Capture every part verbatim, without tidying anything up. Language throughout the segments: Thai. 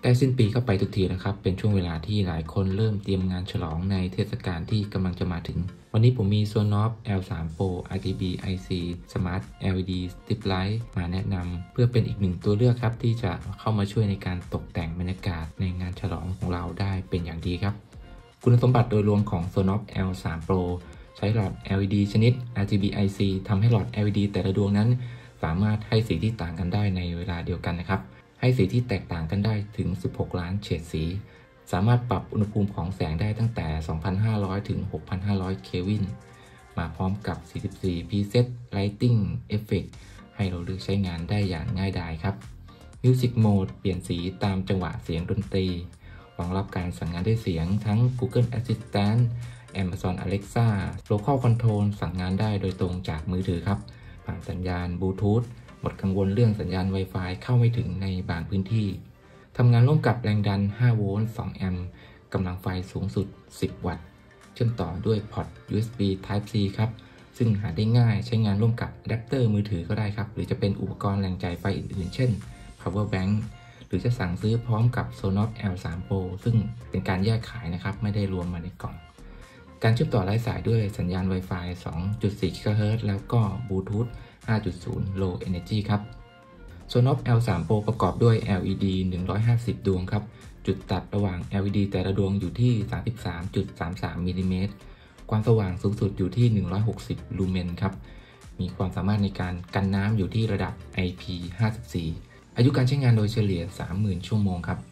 ใกล้สิ้นปีเข้าไปทุกทีนะครับเป็นช่วงเวลาที่หลายคนเริ่มเตรียมงานฉลองในเทศกาลที่กำลังจะมาถึงวันนี้ผมมี Sonos แอล ทรี Pro อาร์ จี บี ไอ ซี Smart แอล อี ดี Strip Light มาแนะนำเพื่อเป็นอีกหนึ่งตัวเลือกครับที่จะเข้ามาช่วยในการตกแต่งบรรยากาศในงานฉลองของเราได้เป็นอย่างดีครับคุณสมบัติโดยรวมของ Sonos แอล ทรี Pro ใช้หลอด แอล อี ดี ชนิด อาร์ จี บี ไอ ซี ทำให้หลอด แอล อี ดี แต่ละดวงนั้นสามารถให้สีที่ต่างกันได้ในเวลาเดียวกันนะครับให้สีที่แตกต่างกันได้ถึงสิบหกล้านเฉดสีสามารถปรับอุณหภูมิของแสงได้ตั้งแต่ สองพันห้าร้อย ถึง หกพันห้าร้อย เคลวินมาพร้อมกับ สี่สิบสี่ Preset Lighting Effect ให้เราเลือกใช้งานได้อย่างง่ายดายครับ Music Mode เปลี่ยนสีตามจังหวะเสียงดนตรีรองรับการสั่งงานด้วยเสียงทั้ง Google Assistant Amazon Alexa Local Control สั่งงานได้โดยตรงจากมือถือครับผ่านสัญญาณบลูทูธหมดกังวลเรื่องสัญญาณ Wi-Fi เข้าไม่ถึงในบางพื้นที่ทำงานร่วมกับแรงดัน ห้าโวลต์ สองแอมป์กำลังไฟสูงสุด สิบ วัตต์เชื่อมต่อด้วยพอร์ต ยู เอส บี Type C ครับซึ่งหาได้ง่ายใช้งานร่วมกับอะแดปเตอร์มือถือก็ได้ครับหรือจะเป็นอุปกรณ์แรงจ่ายไฟอื่นๆเช่น Power Bank หรือจะสั่งซื้อพร้อมกับ Sonos แอล ทรี Pro ซึ่งเป็นการแยกขายนะครับไม่ได้รวมมาในกล่องการเชื่อมต่อไร้สายด้วยสัญญาณ Wi-Fi สองจุดสี่ กิกะเฮิรตซ์ แล้วก็ Bluetooth ห้าจุดศูนย์ Low Energy ครับ Sonos แอล ทรี Pro ประกอบด้วย แอล อี ดี หนึ่งร้อยห้าสิบ ดวงครับจุดตัดระหว่าง แอล อี ดี แต่ละดวงอยู่ที่ สามสิบสามจุดสามสาม มิลลิเมตรความสว่างสูงสุดอยู่ที่ หนึ่งร้อยหกสิบ ลูเมนครับมีความสามารถในการกันน้ำอยู่ที่ระดับ ไอ พี ห้าสิบสี่ อายุการใช้งานโดยเฉลี่ย สามหมื่น ชั่วโมงครับ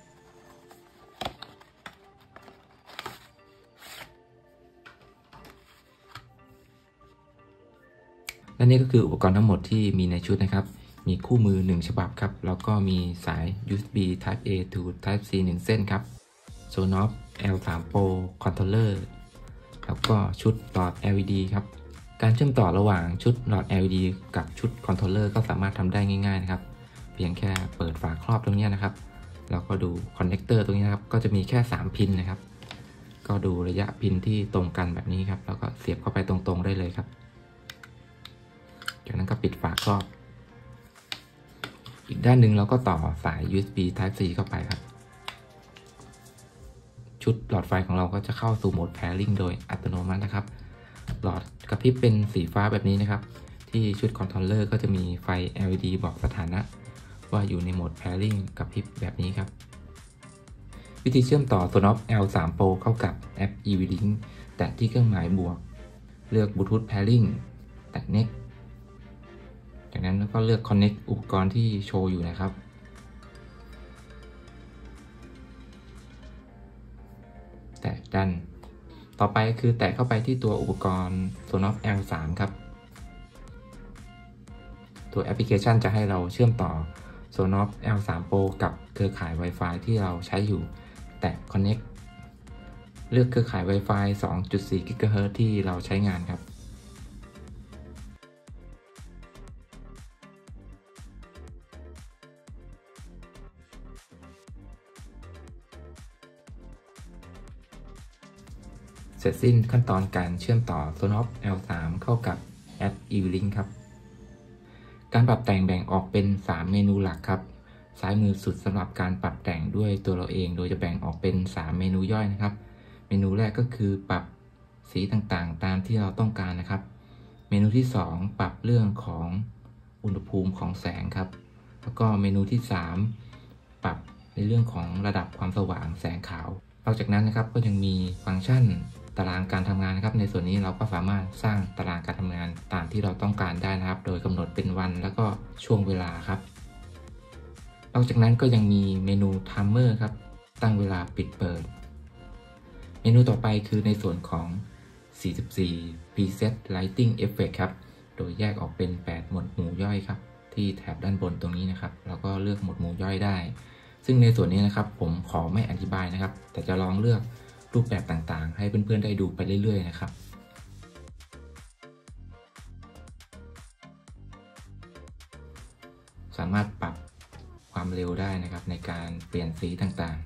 และนี่ก็คืออุปกรณ์ทั้งหมดที่มีในชุดนะครับมีคู่มือหนึ่งฉบับครับแล้วก็มีสาย ยู เอส บี Type A to Type C หนึ่ง เส้นครับ Sonos แอล ทรี Pro Controller แล้วก็ชุดหลอด แอล อี ดี ครับการเชื่อมต่อระหว่างชุดหลอด แอล อี ดี กับชุด Controller ก็สามารถทำได้ง่ายๆนะครับเพียงแค่เปิดฝาครอบตรงนี้นะครับแล้วก็ดูคอนเนคเตอร์ตรงนี้นะครับก็จะมีแค่สามพินนะครับก็ดูระยะพินที่ตรงกันแบบนี้ครับแล้วก็เสียบเข้าไปตรงๆได้เลยครับจากนั้นก็ปิดฝาครอบอีกด้านหนึ่งเราก็ต่อสาย ยู เอส บี Type C เข้าไปครับชุดหลอดไฟของเราก็จะเข้าสู่โหมด Pairing โดยอัตโนมัตินะครับหลอดกระพริบเป็นสีฟ้าแบบนี้นะครับที่ชุดคอนโทรลเลอร์ก็จะมีไฟ แอล อี ดี บอกสถานะว่าอยู่ในโหมด Pairing กระพริบแบบนี้ครับวิธีเชื่อมต่อ Sonos แอล ทรี Pro เข้ากับแอป eVlink แตะที่เครื่องหมายบวกเลือก Bluetooth Pairing แตะ Next จากนั้นก็เลือก Connect อุปกรณ์ที่โชว์อยู่นะครับแตะดันต่อไปคือแตะเข้าไปที่ตัวอุปกรณ์ Sonos แอล ทรี ครับตัวแอปพลิเคชันจะให้เราเชื่อมต่อ Sonos แอล ทรี Pro กับเครือข่าย Wi-Fi ที่เราใช้อยู่แตะ Connect เลือกเครือข่าย Wi-Fi สองจุดสี่ กิกะเฮิรตซ์ ที่เราใช้งานครับเสร็จสิ้นขั้นตอนการเชื่อมต่อ Sonos แอล ทรี เข้ากับแอป eVlink ครับการปรับแต่งแบ่งออกเป็นสามเมนูหลักครับซ้ายมือสุดสำหรับการปรับแต่งด้วยตัวเราเองโดยจะแบ่งออกเป็นสามเมนูย่อยนะครับเมนูแรกก็คือปรับสีต่างๆตามที่เราต้องการนะครับเมนูที่สองปรับเรื่องของอุณหภูมิของแสงครับแล้วก็เมนูที่สามปรับในเรื่องของระดับความสว่างแสงขาวนอกจากนั้นนะครับก็ยังมีฟังก์ชันตารางการทำงานนะครับในส่วนนี้เราก็สามารถสร้างตารางการทำงานตามที่เราต้องการได้นะครับโดยกำหนดเป็นวันแล้วก็ช่วงเวลาครับนอกจากนั้นก็ยังมีเมนู Timer ครับตั้งเวลาปิดเปิดเมนูต่อไปคือในส่วนของ สี่สิบสี่ Preset Lighting Effect ครับโดยแยกออกเป็น แปด หมวดหมู่ย่อยครับที่แถบด้านบนตรงนี้นะครับเราก็เลือกหมวดหมู่ย่อยได้ซึ่งในส่วนนี้นะครับผมขอไม่อธิบายนะครับแต่จะลองเลือกรูปแบบต่างๆให้เพื่อนๆได้ดูไปเรื่อยๆนะครับสามารถปรับความเร็วได้นะครับในการเปลี่ยนสีต่างๆ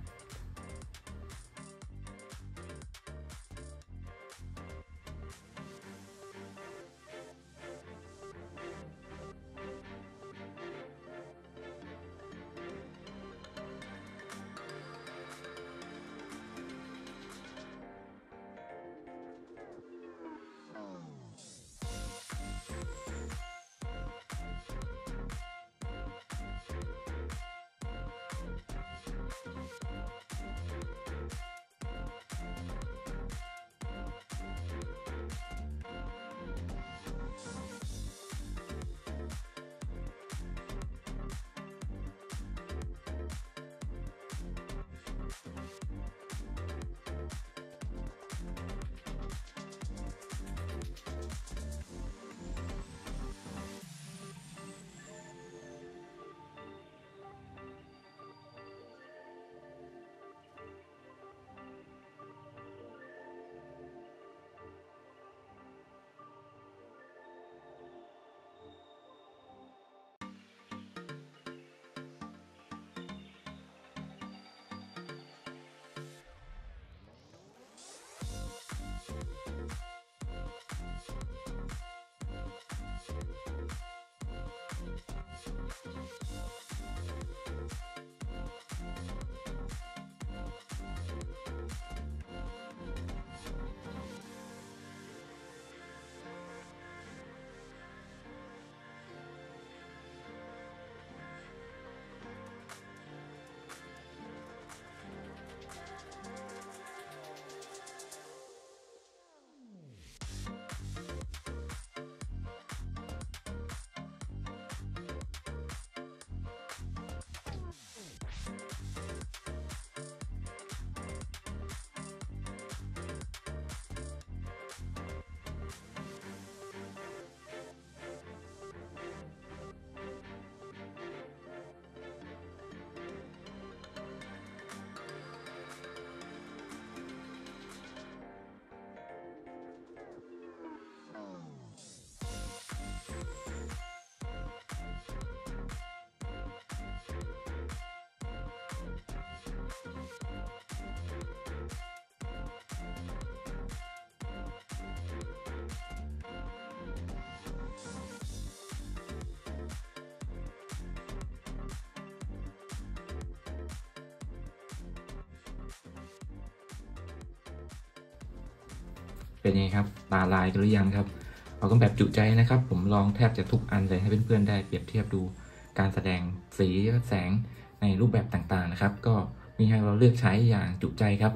เป็นไงครับตาลายกันหรือยังครับเอากันแบบจุใจนะครับผมลองแทบจะทุกอันเลยให้เพื่อนๆได้เปรียบเทียบดูการแสดงสีแสงในรูปแบบต่างๆนะครับก็มีให้เราเลือกใช้อย่างจุใจครับ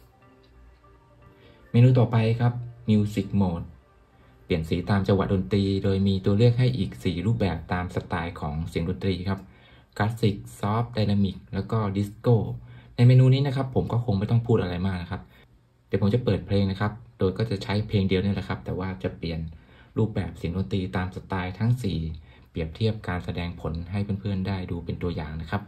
เมนูต่อไปครับ Music Mode เปลี่ยนสีตามจังหวะดนตรีโดยมีตัวเลือกให้อีกสี่รูปแบบตามสไตล์ของเสียงดนตรีครับคลาสสิกซอฟต์ไดนามิกแล้วก็ดิสโก้ในเมนูนี้นะครับผมก็คงไม่ต้องพูดอะไรมากนะครับเดี๋ยวผมจะเปิดเพลงนะครับโดยก็จะใช้เพลงเดียวนี่แหละครับแต่ว่าจะเปลี่ยนรูปแบบเสียงดนตรีตามสไตล์ทั้งสี่เปรียบเทียบการแสดงผลให้เพื่อนๆได้ดูเป็นตัวอย่างนะครับ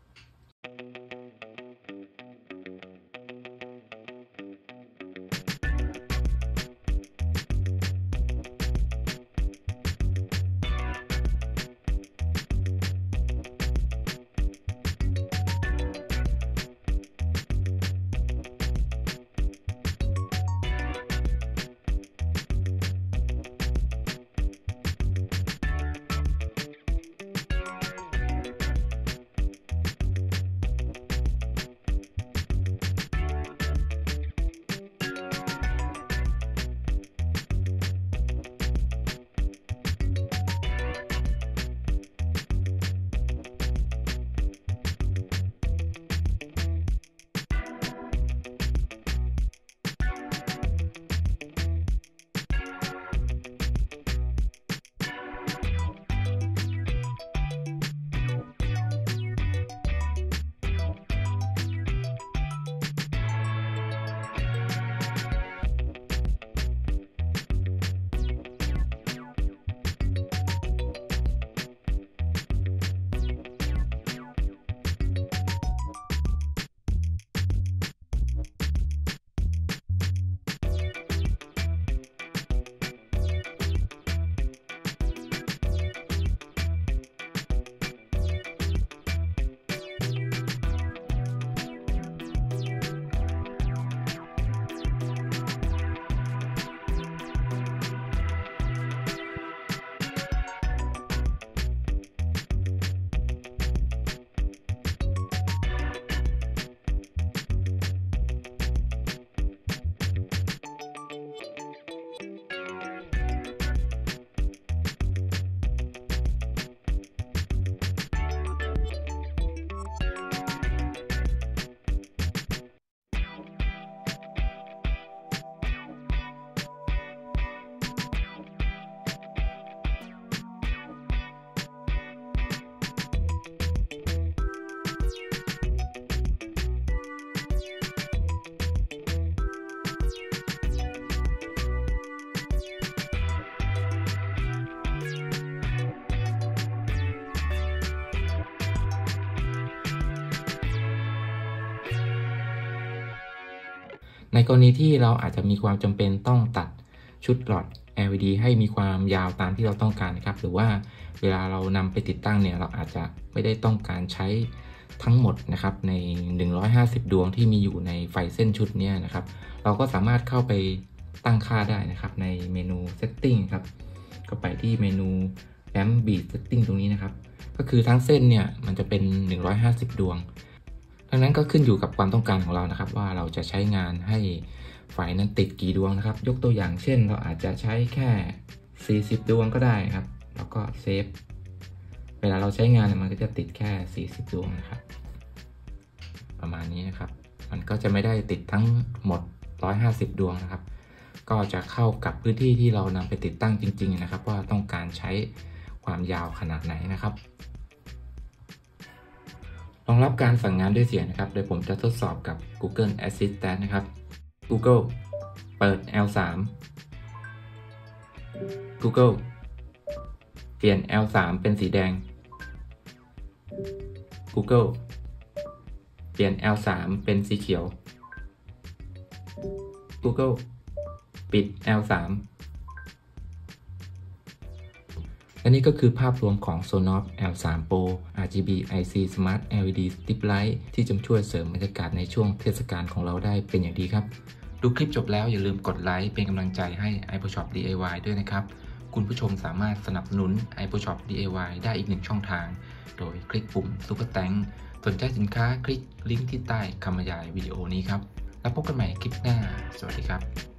ในกรณีที่เราอาจจะมีความจำเป็นต้องตัดชุดหลอด แอล อี ดี ให้มีความยาวตามที่เราต้องการนะครับหรือว่าเวลาเรานำไปติดตั้งเนี่ยเราอาจจะไม่ได้ต้องการใช้ทั้งหมดนะครับในหนึ่งร้อยห้าสิบดวงที่มีอยู่ในไฟเส้นชุดนี้นะครับเราก็สามารถเข้าไปตั้งค่าได้นะครับในเมนู Setting ครับก็ไปที่เมนู Amp Beat Setting ตรงนี้นะครับก็คือทั้งเส้นเนี่ยมันจะเป็นหนึ่งร้อยห้าสิบดวงดังนั้นก็ขึ้นอยู่กับความต้องการของเรานะครับว่าเราจะใช้งานให้ไฟนั้นติดกี่ดวงนะครับยกตัวอย่างเช่นเราอาจจะใช้แค่สี่สิบดวงก็ได้ครับแล้วก็เซฟเวลาเราใช้งานมันก็จะติดแค่สี่สิบดวงนะครับประมาณนี้นะครับมันก็จะไม่ได้ติดทั้งหมดหนึ่งร้อยห้าสิบดวงนะครับก็จะเข้ากับพื้นที่ที่เรานำไปติดตั้งจริงๆนะครับว่าต้องการใช้ความยาวขนาดไหนนะครับรองรับการสั่งงานด้วยเสียงนะครับโดยผมจะทดสอบกับ Google Assistant นะครับ Google เปิด แอล สาม Google เปลี่ยน แอล สาม เป็นสีแดง Google เปลี่ยน แอล สาม เป็นสีเขียว Google ปิด แอล สาม และนี่ก็คือภาพรวมของ Sonos แอล สาม Pro อาร์ จี บี ไอ ซี Smart แอล อี ดี Strip Light ที่จะช่วยเสริมบรรยากาศในช่วงเทศกาลของเราได้เป็นอย่างดีครับดูคลิปจบแล้วอย่าลืมกดไลค์เป็นกำลังใจให้ iPoshop ดี ไอ วาย ด้วยนะครับคุณผู้ชมสามารถสนับสนุน iPoshop ดี ไอ วาย ได้อีกหนึ่งช่องทางโดยคลิกปุ่ม Super Thanks สนใจสินค้าคลิกลิงก์ที่ใต้คำบรรยายวิดีโอนี้ครับแล้วพบกันใหม่คลิปหน้าสวัสดีครับ